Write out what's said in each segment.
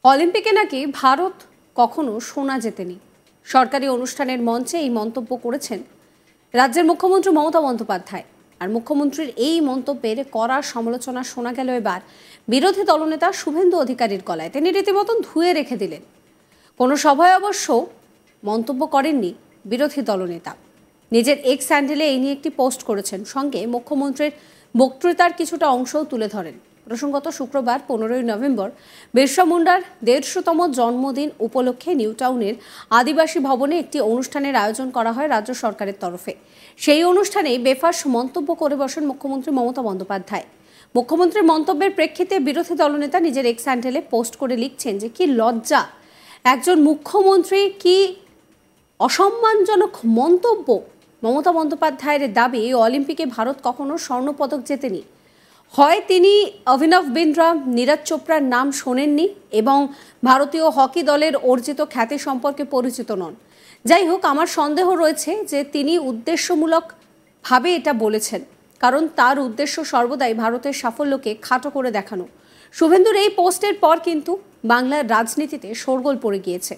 অলিম্পিকে নাকি ভারত কখনো সোনা জেতেনি। সরকারি অনুষ্ঠানের মঞ্চে এই মন্তব্য করেছেন রাজ্যের মুখ্যমন্ত্রী মমতা বন্দ্যোপাধ্যায়। আর মুখ্যমন্ত্রীর এই মন্তব্যের কড়া সমালোচনা শোনা গেল এবার বিরোধী দলনেতা শুভেন্দু অধিকারীর গলায়। তিনি রীতিমতন ধুয়ে রেখে দিলেন। কোনো সভায় অবশ্য মন্তব্য করেননি বিরোধী দলনেতা। নিজের এক্স হ্যান্ডেলে এই নিয়ে একটি পোস্ট করেছেন, সঙ্গে মুখ্যমন্ত্রীর বক্তৃতার কিছুটা অংশও তুলে ধরেন। প্রসঙ্গত শুক্রবার 15ই নভেম্বর বিরসা মুন্ডার 150তম জন্মদিন উপলক্ষে নিউ টাউনের আদিবাসী ভবনে একটি অনুষ্ঠানের আয়োজন করা হয় রাজ্য সরকারের তরফে। সেই অনুষ্ঠানে বেফাঁস মন্তব্য করে বসেন মুখ্যমন্ত্রী মমতা বন্দ্যোপাধ্যায়। মুখ্যমন্ত্রীর মন্তব্যের প্রেক্ষিতে বিরোধী দলনেতা নিজের এক্স হ্যান্ডেলে পোস্ট করে লিখছেন যে কি লজ্জা, একজন মুখ্যমন্ত্রী কি অসম্মানজনক মন্তব্য। মমতা বন্দ্যোপাধ্যায়ের দাবি অলিম্পিকে ভারত কখনো স্বর্ণপদক জেতেনি। হয় তিনি অভিনব বিন্দ্রা, নীরজ চোপড়ার নাম শোনেননি এবং ভারতীয় হকি দলের অর্জিত খ্যাতি সম্পর্কে পরিচিত নন। যাই হোক, আমার সন্দেহ রয়েছে যে তিনি উদ্দেশ্যমূলকভাবে এটা বলেছেন, কারণ তার উদ্দেশ্য সর্বদাই ভারতের সাফল্যকে খাটো করে দেখানো। শুভেন্দুর এই পোস্টের পর কিন্তু বাংলার রাজনীতিতে শোরগোল পড়ে গিয়েছে।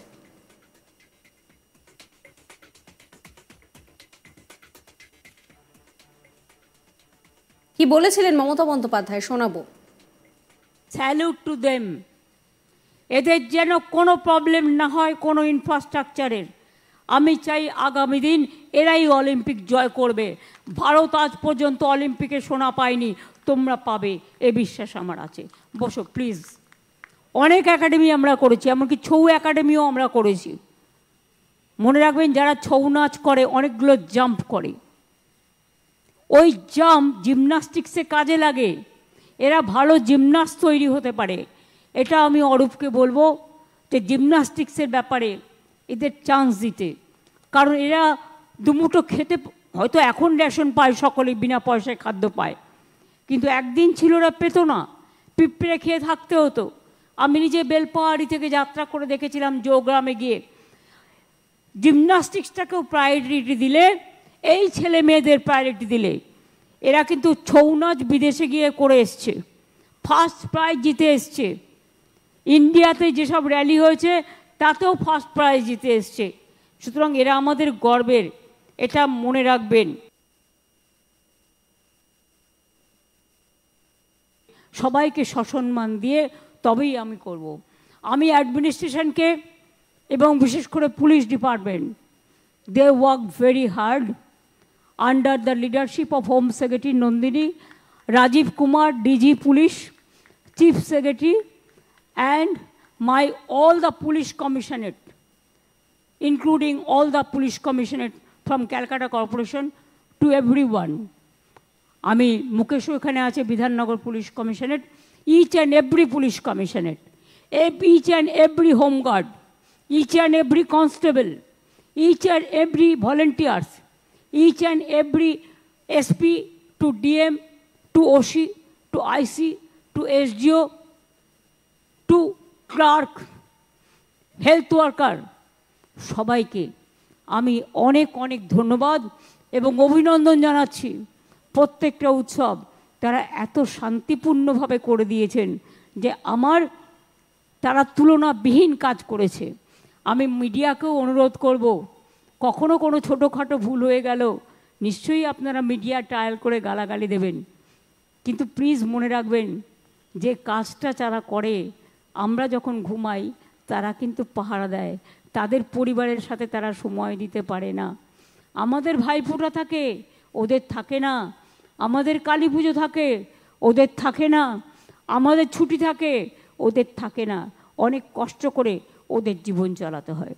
কি বলেছিলেন মমতা বন্দ্যোপাধ্যায় শোনাবো। Salute to them. এদের যেন কোনো প্রবলেম না হয় কোনো ইনফ্রাস্ট্রাকচারের। আমি চাই আগামী দিন এরাই অলিম্পিক জয় করবে। ভারত আজ পর্যন্ত অলিম্পিকে সোনা পায়নি, তোমরা পাবে, এ বিশ্বাস আমার আছে। বসো প্লিজ। অনেক একাডেমি আমরা করেছি, এমনকি ছৌ একাডেমিও আমরা করেছি। মনে রাখবেন, যারা ছৌ নাচ করে অনেকগুলো জাম্প করে, ওই জাম্প জিমন্যাস্টিক্সে কাজে লাগে। এরা ভালো জিমন্যাস্ট তৈরি হতে পারে। এটা আমি অরূপকে বলবো যে জিমন্যাস্টিক্সের ব্যাপারে এদের চান্স দিতে, কারণ এরা দুমুঠো খেতে, হয়তো এখন রেশন পায়, সকলে বিনা পয়সায় খাদ্য পায়, কিন্তু একদিন ছিল ওরা পেত না, পিঁপড়ে খেয়ে থাকতে হতো। আমি নিজে বেলপাহাড়ি থেকে যাত্রা করে দেখেছিলাম জৌগ্রামে গিয়ে। জিমন্যাস্টিক্সটাকেও প্রায়োরিটি দিলে, এই ছেলে মেয়েদের প্রায়োরিটি দিলে, এরা কিন্তু ছৌ নাচ বিদেশে গিয়ে করে এসছে, ফার্স্ট প্রাইজ জিতে এসছে। ইন্ডিয়াতে যেসব র্যালি হয়েছে তাতেও ফার্স্ট প্রাইজ জিতে এসছে। সুতরাং এরা আমাদের গর্বের, এটা মনে রাখবেন। সবাইকে সসম্মান দিয়ে তবেই আমি করব। আমি অ্যাডমিনিস্ট্রেশনকে এবং বিশেষ করে police department, they work very hard under the leadership of Home Secretary Nandini, Rajiv Kumar, DG Police, Chief Secretary, and all the police commissionerate, including all the police commissionerate from Calcutta Corporation to everyone. Ami Mukeshu ekhane ache Bidhannagar Police Commissionerate, each and every police commissionerate, each and every home guard, each and every constable, each and every volunteers, each and every SP to DM to OC to IC to SDO to clerk, health worker, সবাইকে আমি অনেক অনেক ধন্যবাদ এবং অভিনন্দন জানাচ্ছি। প্রত্যেকটা উৎসব তারা এত শান্তিপূর্ণভাবে করে দিয়েছেন যে তারা তুলনাবিহীন কাজ করেছে। আমি মিডিয়াকেও অনুরোধ করব, কখনো কোনো ছোটোখাটো ভুল হয়ে গেল নিশ্চয়ই আপনারা মিডিয়া ট্রায়াল করে গালাগালি দেবেন, কিন্তু প্লিজ মনে রাখবেন যে কাজটা যারা করে, আমরা যখন ঘুমাই তারা কিন্তু পাহারা দেয়, তাদের পরিবারের সাথে তারা সময় দিতে পারে না। আমাদের ভাইফোঁটা থাকে, ওদের থাকে না। আমাদের কালী পুজো থাকে, ওদের থাকে না। আমাদের ছুটি থাকে, ওদের থাকে না। অনেক কষ্ট করে ওদের জীবন চালাতে হয়।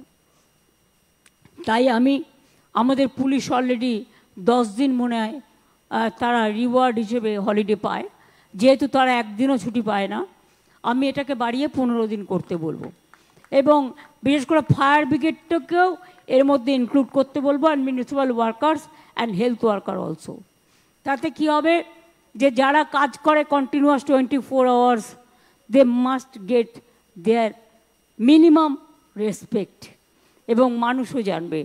তাই আমাদের পুলিশ অলরেডি 10 দিন মনে হয় তারা রিওয়ার্ড হিসেবে হলিডে পায়, যেহেতু তারা একদিনও ছুটি পায় না। আমি এটাকে বাড়িয়ে 15 দিন করতে বলবো, এবং বিশেষ করে ফায়ার ব্রিগেডটাকেও এর মধ্যে ইনক্লুড করতে বলবো, and municipal workers and health worker also. তাতে কি হবে যে যারা কাজ করে continuous 24 hours, they must get their minimum respect, এবং মানুষও জানবে।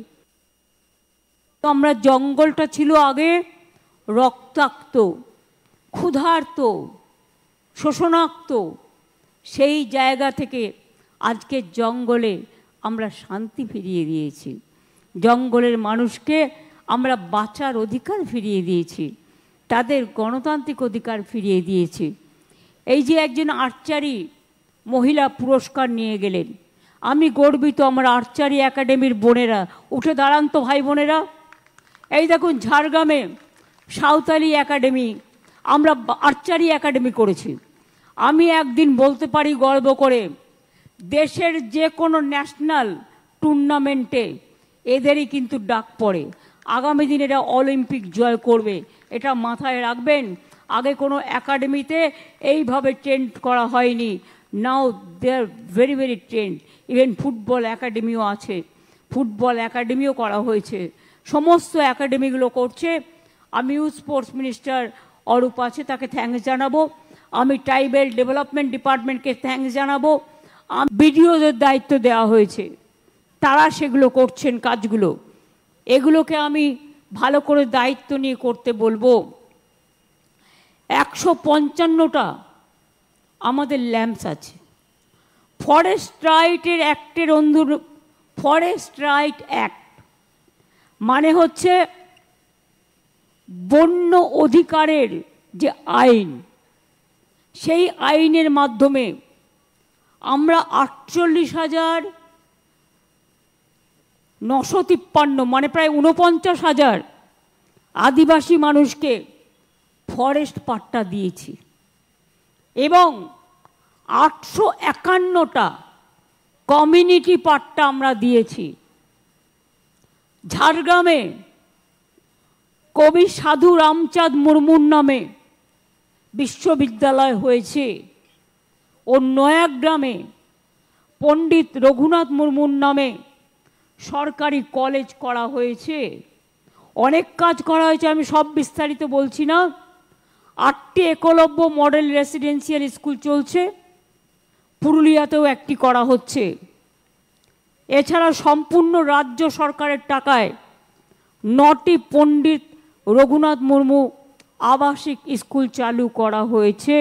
তো আমরা জঙ্গলটা ছিল আগে রক্তাক্ত, ক্ষুধার্ত, শোষণাক্ত, সেই জায়গা থেকে আজকে জঙ্গলে আমরা শান্তি ফিরিয়ে দিয়েছি, জঙ্গলের মানুষকে আমরা বাঁচার অধিকার ফিরিয়ে দিয়েছি, তাদের গণতান্ত্রিক অধিকার ফিরিয়ে দিয়েছি। এই যে একজন আর্চারি মহিলা পুরস্কার নিয়ে গেলেন, আমি গর্বিত। আমার আর্চারি একাডেমির বোনেরা উঠে দাঁড়ান তো ভাই বোনেরা। এই দেখুন ঝাড়গ্রামে সাঁওতালি একাডেমি, আমরা আর্চারি একাডেমি করেছি। আমি একদিন বলতে পারি গর্ব করে, দেশের যে কোনো ন্যাশনাল টুর্নামেন্টে এদেরই কিন্তু ডাক পড়ে। আগামী দিন এরা অলিম্পিক জয় করবে, এটা মাথায় রাখবেন। আগে কোনো একাডেমিতে এইভাবে ট্রেন্ড করা হয়নি। Now they are very very trained. Even football একাডেমিও আছে, ফুটবল একাডেমিও করা হয়েছে, সমস্ত একাডেমিগুলো করছে। আমি ইউথ স্পোর্টস মিনিস্টার অরূপ আছে, তাকে থ্যাঙ্কস জানাবো। আমি ট্রাইবেল ডেভেলপমেন্ট ডিপার্টমেন্টকে থ্যাঙ্কস জানাবো। বিডিওদের দায়িত্ব দেওয়া হয়েছে, তারা সেগুলো করছেন কাজগুলো। এগুলোকে আমি ভালো করে দায়িত্ব নিয়ে করতে বলবো। 155টা আমাদের ল্যাম্পস আছে। ফরেস্ট রাইটের অ্যাক্টের ফরেস্ট রাইট অ্যাক্ট মানে হচ্ছে বন্য অধিকারের যে আইন, সেই আইনের মাধ্যমে আমরা 48,953 মানে প্রায় 49,000 আদিবাসী মানুষকে ফরেস্ট পাট্টা দিয়েছি এবং 851টা কমিউনিটি পাট্টা আমরা দিয়েছি। ঝাড়গ্রামে কবি সাধু রামচাঁদ মুর্মুর নামে বিশ্ববিদ্যালয় হয়েছে ও নয়াগ্রামে পণ্ডিত রঘুনাথ মুর্মুর নামে সরকারি কলেজ করা হয়েছে। অনেক কাজ করা হয়েছে, আমি সব বিস্তারিত বলছি না। 8টি একলব্য মডেল রেসিডেন্সিয়াল স্কুল চলছে, পুরুলিয়াতেও একটি করা হচ্ছে। এছাড়া সম্পূর্ণ রাজ্য সরকারের টাকায় 9টি পণ্ডিত রঘুনাথ মুর্মু আবাসিক স্কুল চালু করা হয়েছে।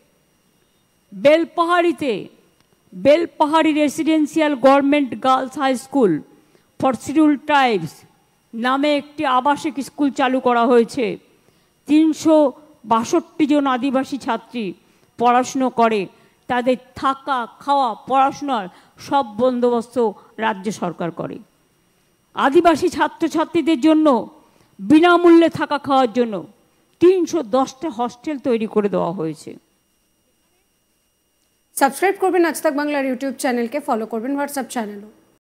Belpahari residential government girls high school for scheduled tribes নামে একটি আবাসিক স্কুল চালু করা হয়েছে। 362 জন আদিবাসী ছাত্রী পড়াশুনো করে, তাদের থাকা খাওয়া পড়াশোনার সব বন্দোবস্ত রাজ্য সরকার করে। আদিবাসী ছাত্রছাত্রীদের জন্য বিনামূল্যে থাকা খাওয়ার জন্য 310টা হস্টেল তৈরি করে দেওয়া হয়েছে। সাবস্ক্রাইব করবেন আজ তাক বাংলার ইউটিউব চ্যানেলকে, ফলো করবেন হোয়াটসঅ্যাপ চ্যানেলও।